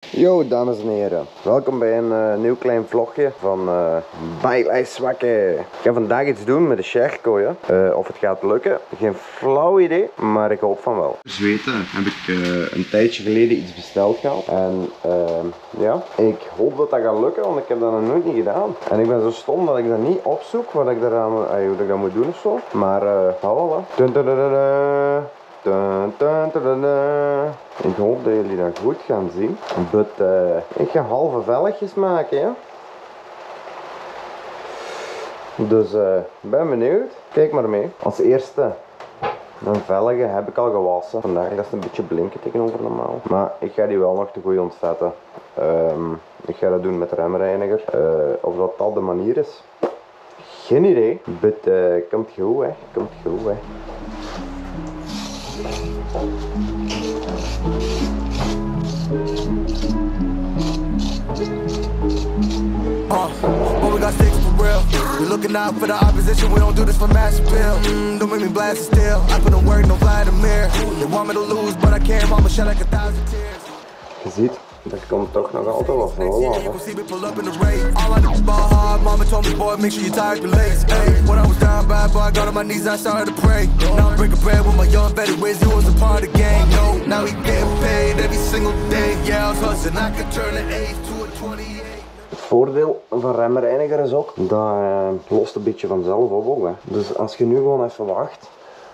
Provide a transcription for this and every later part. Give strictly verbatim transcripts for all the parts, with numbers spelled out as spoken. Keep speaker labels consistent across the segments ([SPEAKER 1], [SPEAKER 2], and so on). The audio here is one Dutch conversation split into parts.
[SPEAKER 1] Yo dames en heren, welkom bij een uh, nieuw klein vlogje van uh, Bijlijswakke. Ik ga vandaag iets doen met de Sherco, ja. uh, Of het gaat lukken, geen flauw idee, maar ik hoop van wel. Zweten heb ik uh, een tijdje geleden iets besteld gehad. En uh, ja, ik hoop dat dat gaat lukken, want ik heb dat nog nooit niet gedaan. En ik ben zo stom dat ik dat niet opzoek, wat ik daaraan, uh, hoe ik dat moet doen of zo. Maar uh, voilà. Dun, dun, dun, dun, dun. Dun, dun, dun, dun, dun. Ik hoop dat jullie dat goed gaan zien. But, uh, ik ga halve velletjes maken, ja. Dus ik uh, ben benieuwd. Kijk maar mee. Als eerste, mijn velgen heb ik al gewassen. Vandaag dat is een beetje blinken tegenover normaal. Maar ik ga die wel nog te goed ontvetten. Um, ik ga dat doen met remreiniger. Uh, of dat dat de manier is, geen idee. But, uh, komt goed, hè. Komt goed, hè.
[SPEAKER 2] Uh, but we got sticks for real. We looking out for the opposition. We don't do this for mass appeal. Mm, don't make me blast it still. I put in work, no Vladimir. They want me to lose, but I can't. Mama shed like a thousand tears.
[SPEAKER 1] Je ziet, er komt toch nog altijd wat van wel af.
[SPEAKER 2] All I do is ball hard. Mama told me, boy, make sure you tie up your legs. Hey, when I was down bad, boy, I got on my knees, I started to pray. Now I'm breaking bread with my young Betty Wiz. He was a part of the game. No, now he getting paid every single day. Yeah, I was hustling. I could turn an eight to a twenty-eight.
[SPEAKER 1] Het voordeel van remreiniger is ook, dat uh, lost een beetje vanzelf op ook, hè. Dus als je nu gewoon even wacht,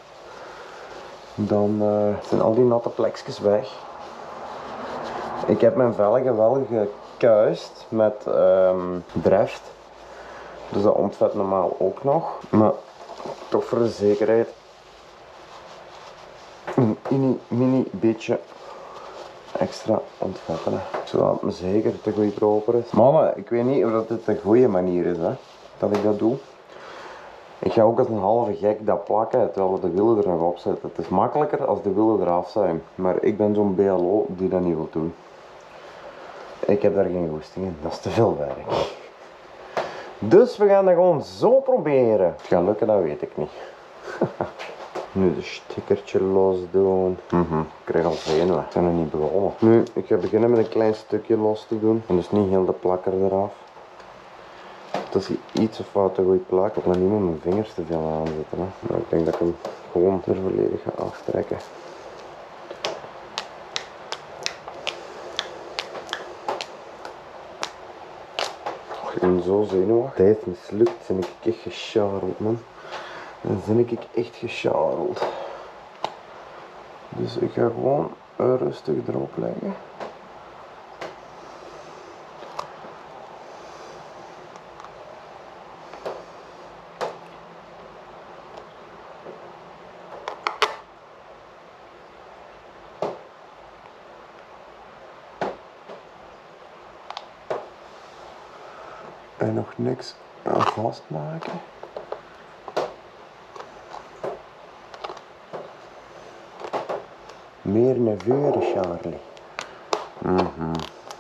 [SPEAKER 1] dan uh, zijn al die natte plekjes weg. Ik heb mijn velgen wel gekuist met um, Dreft, dus dat ontvet normaal ook nog, maar toch voor de zekerheid een mini, mini beetje extra ontvetten, hè. Zodat het me zeker te goed proper is. Mannen, ik weet niet of dat dit de goede manier is, hè, dat ik dat doe. Ik ga ook als een halve gek dat plakken terwijl de wielen er nog op zitten. Het is makkelijker als de wielen eraf zijn, maar ik ben zo'n B L O die dat niet wil doen. Ik heb daar geen goesting in, dat is te veel werk. Dus we gaan dat gewoon zo proberen. Het gaat lukken, dat weet ik niet. Nu de stickertje los doen. Mm-hmm. Ik krijg al zenuwen. Ik ben nog niet begonnen. Nu, ik ga beginnen met een klein stukje los te doen. En dus niet heel de plakker eraf. Als hij iets of wat te goed plakt, ik ga niet met mijn vingers te veel aanzetten. Hè. Maar ik denk dat ik hem gewoon er volledig ga aftrekken. Ik ben zo zenuwachtig. Tijd mislukt, ben ik echt gecharreld, man. Dan ben ik echt gecharreld. Dus ik ga gewoon rustig erop leggen. En nog niks aan vastmaken. Meer naar voren, Charlie. Mhm.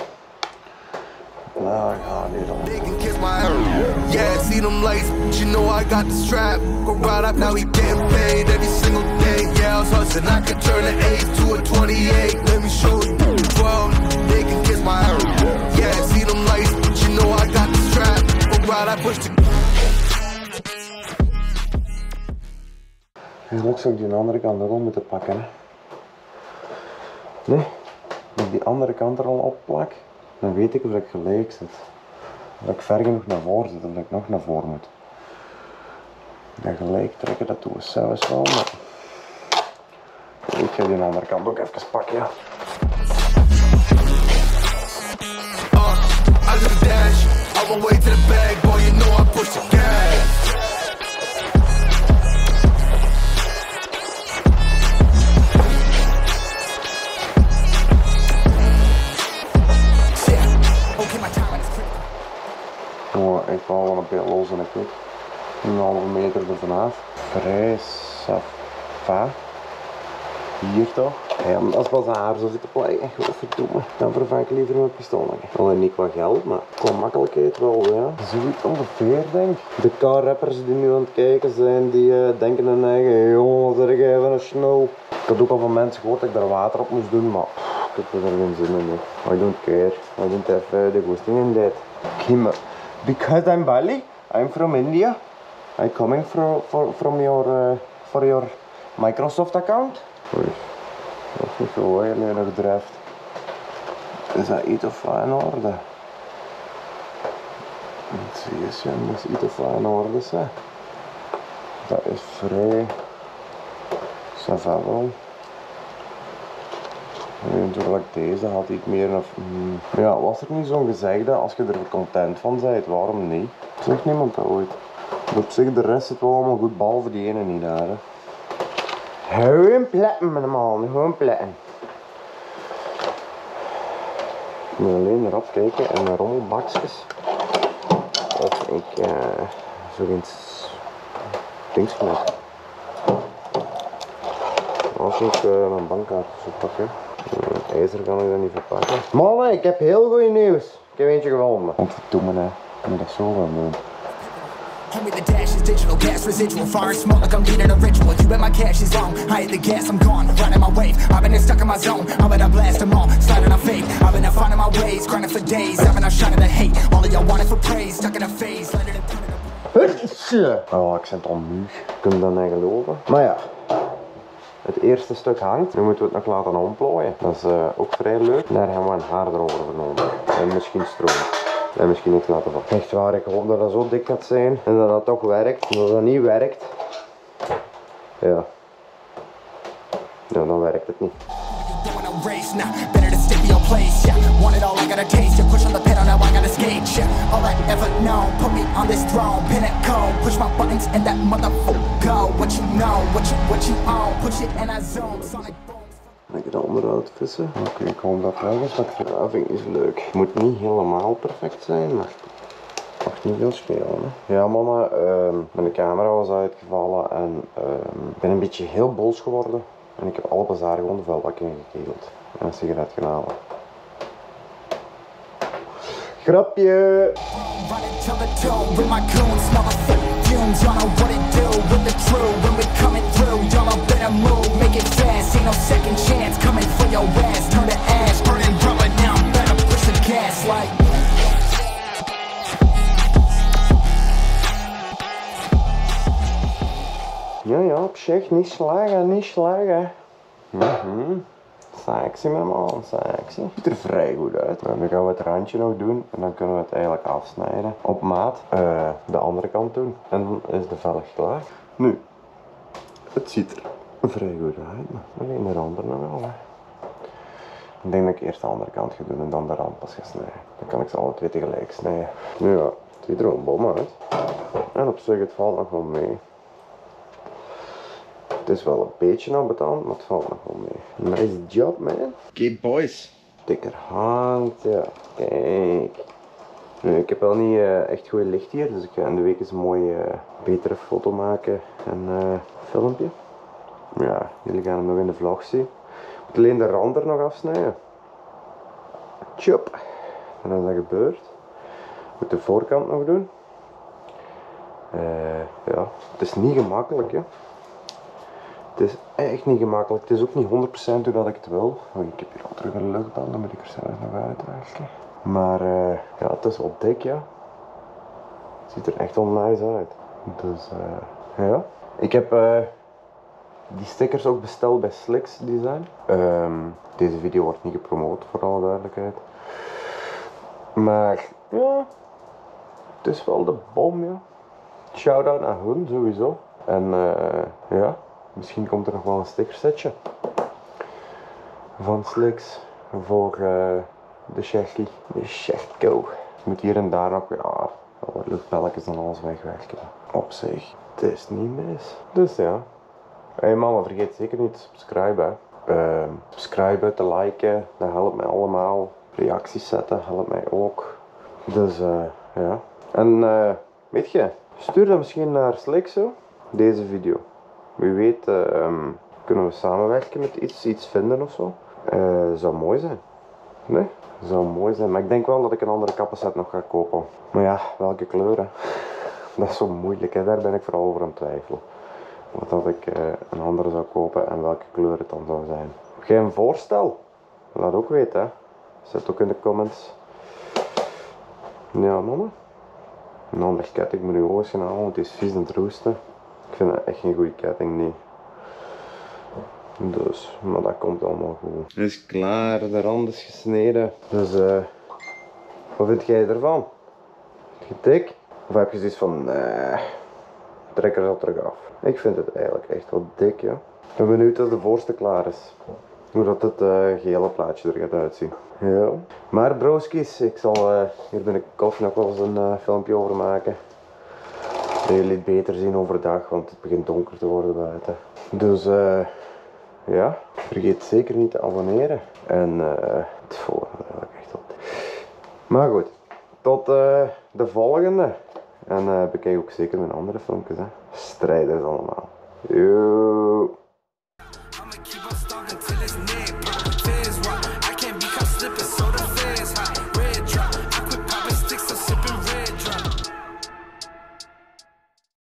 [SPEAKER 1] Nou, gaat dit al.
[SPEAKER 2] Yeah, see them lights, you know I got the strap. Go right up, now he getting paid every single day. Yeah, I was hustling, I could turn an eight to a twenty-eight. Let me show you. twelve, they can kiss my hair. Yeah, see them lights, you know I got the strap. Go right, I push the.
[SPEAKER 1] Eigenlijk zou ik die andere kant ook al moeten pakken, hè. Nee, als ik die andere kant er al op plak, dan weet ik of ik gelijk zit. Dat ik ver genoeg naar voren zit of dat ik nog naar voren moet. Dat gelijk trekken, dat doen we zelfs wel, maar ik ga die andere kant ook even pakken, ja.
[SPEAKER 2] Uh, I do the dash, I won't wait to the bag, boy, you know I push the gas.
[SPEAKER 1] Ik val wel een beetje los en ik weet. Een halve meter er vanaf. Vrij safa. Hier toch? Ja, maar als pas haar zo zitten plakken, godverdomme. Dan vervang ik liever mijn pistool. Alleen niet qua geld, maar qua makkelijkheid wel, ja. Zoiets ongeveer, denk ik. De car-rappers die nu aan het kijken zijn, die uh, denken hun eigen, jongen, wat zeg ik even een snow. Ik had ook al van mensen gehoord dat ik daar water op moest doen, maar pff, ik ik heb er geen zin in. I don't care. I don't have the goesting in that. Kim, because I'm Bali, I'm from India. I'm coming from, for, from your, uh, for your Microsoft account. Oei, dat is niet zo waar je nu nog drijft. Is dat iets of wat in orde? Het is is iets of wat in orde, zeg. Dat is vrij. Ça va wel. Natuurlijk deze had iets meer of. Mm. Ja, was er niet zo'n gezegde, als je er content van bent, waarom niet? Zegt niemand dat ooit. Maar op zich de rest zit wel allemaal goed, behalve die ene niet daar. Hè. Gewoon pletten met hem aan, gewoon pletten. Ik moet alleen erop kijken en de rommelbakjes. Of ik uh, zoiets dings met. Als ik uh, mijn bankkaart zo pakken. Met ijzer kan ik dat niet verpakken. Mannen, ik heb heel goed nieuws. Ik heb eentje gevonden. Godverdomme, hè. Ik moet dat zo gaan doen.
[SPEAKER 3] Homie, the dash is digital, gas residual, fire smoke like I'm leading a ritual. You bet my cash is on, I hit the gas, I'm gone, riding my wave. I've been stuck in my zone, I'm gonna blast them all, sliding on fate. I've been finding my ways, grinding for days, I've been shining the hate. All of y'all wanted for praise, stuck in a phase, letting it
[SPEAKER 1] Oh, ik zit al moe. Kun je dat niet geloven? Maar ja, het eerste stuk hangt. Nu moeten we het nog laten omplooien. Dat is uh, ook vrij leuk. Daar gaan we een haar erover genomen. En misschien stroom. En misschien iets laten vallen. Echt waar, ik hoop dat dat zo dik gaat zijn. En dat dat toch werkt. En als dat niet werkt. Ja. Nou, dan werkt het niet.
[SPEAKER 3] race now. Better to stick to your place, yeah. Want it all, I gotta taste. You push on the pedal, now I gotta skate, yeah. All I ever known, put me on this throne, pinnacle. Push my buttons and that motherfucker go. What you know, what you, what you own. Push it and I zone, sonic boom.
[SPEAKER 1] Ik ga het onderuit vissen. Oké, okay, ik hoop dat het weg is, maar dat vind ik niet zo leuk. Het moet niet helemaal perfect zijn, maar het mag niet veel schelen. Hè. Ja mannen, um, mijn camera was uitgevallen en um, ik ben een beetje heel boos geworden. En ik heb alle bazaar gewoon de vuilbak ingekegeld. En een sigaret gaan halen. Grapje! Ja, ja, op zich, niet slagen, niet slagen. Mm-hmm. Sexy met man, sexy. Ziet er vrij goed uit. Nou, dan gaan we het randje nog doen en dan kunnen we het eigenlijk afsnijden. Op maat uh, de andere kant doen. En dan is de velg klaar. Nu, het ziet er vrij goed uit, maar alleen de andere nog wel. Hè. Ik denk dat ik eerst de andere kant ga doen en dan de rand pas ga snijden. Dan kan ik ze alle twee tegelijk snijden. Nu ja, het ziet er wel bom uit. En op zich, het valt nog wel mee. Het is wel een beetje ambetant, maar het valt nog wel mee. Nice job, man. Oké, okay, boys. Dikker hangt, ja. Kijk. Nu, ik heb wel niet uh, echt goed licht hier, dus ik ga in de week eens een mooie, uh, betere foto maken en uh, filmpje. Ja, jullie gaan hem nog in de vlog zien. Ik moet alleen de rand er nog afsnijden. Tjup. En dan is dat gebeurd. Ik moet de voorkant nog doen. Uh, ja, het is niet gemakkelijk, hè. Het is echt niet gemakkelijk. Het is ook niet honderd procent hoe dat ik het wil. Oh, ik heb hier al terug een luchtbal, dan moet ik er zelf nog uitwerken. Maar uh, ja, het is wel dik, ja. Het ziet er echt wel nice uit. Dus uh, ja. Ik heb uh, die stickers ook besteld bij Slicks Design. Um, deze video wordt niet gepromoot, voor alle duidelijkheid. Maar ja, het is wel de bom, ja. Shout-out naar hun, sowieso. En uh, ja. Misschien komt er nog wel een stickersetje van Slicks voor uh, de Shaggy, de Shaggo. Ik moet hier en daar nog ja, wat luchtbelletjes en alles wegwerken. Op zich, het is niet mis. Dus ja. Hey mannen, vergeet zeker niet te subscriben. Uh, subscriben, te liken, dat helpt mij allemaal. Reacties zetten helpt mij ook. Dus uh, ja. En uh, weet je, stuur dat misschien naar Slicks zo, deze video. Wie weet uh, um, kunnen we samenwerken met iets, iets vinden of zo. Uh, zou mooi zijn. Nee? Zou mooi zijn. Maar ik denk wel dat ik een andere kappenset nog ga kopen. Maar ja, welke kleuren? Dat is zo moeilijk, hè? Daar ben ik vooral over aan het twijfelen. Of dat ik uh, een andere zou kopen en welke kleur het dan zou zijn. Heb jij een voorstel? laat ook weten, hè. Zet ook in de comments. Ja, mannen. Een andere ketting moet je ook eens gaan halen, want het is vies aan het roesten. Ik vind dat echt geen goede ketting, nee. Dus, maar dat komt allemaal goed. Het is klaar, de rand is gesneden. Dus, eh, uh, wat vind jij ervan? Vind je dik? Of heb je zoiets van, nee, trek er al terug af. Ik vind het eigenlijk echt wel dik, ja. Ik ben benieuwd als de voorste klaar is. Hoe dat het uh, gele plaatje er gaat uitzien. Ja. Maar broskies, ik zal uh, hier binnenkort nog wel eens een uh, filmpje over maken. Dat jullie het beter zien overdag, want het begint donker te worden buiten. Dus uh, ja, vergeet zeker niet te abonneren. En uh, het volgende eigenlijk echt wel. Maar goed, tot uh, de volgende. En uh, bekijk ook zeker mijn andere filmpjes. Hè. Strijders allemaal. Yo.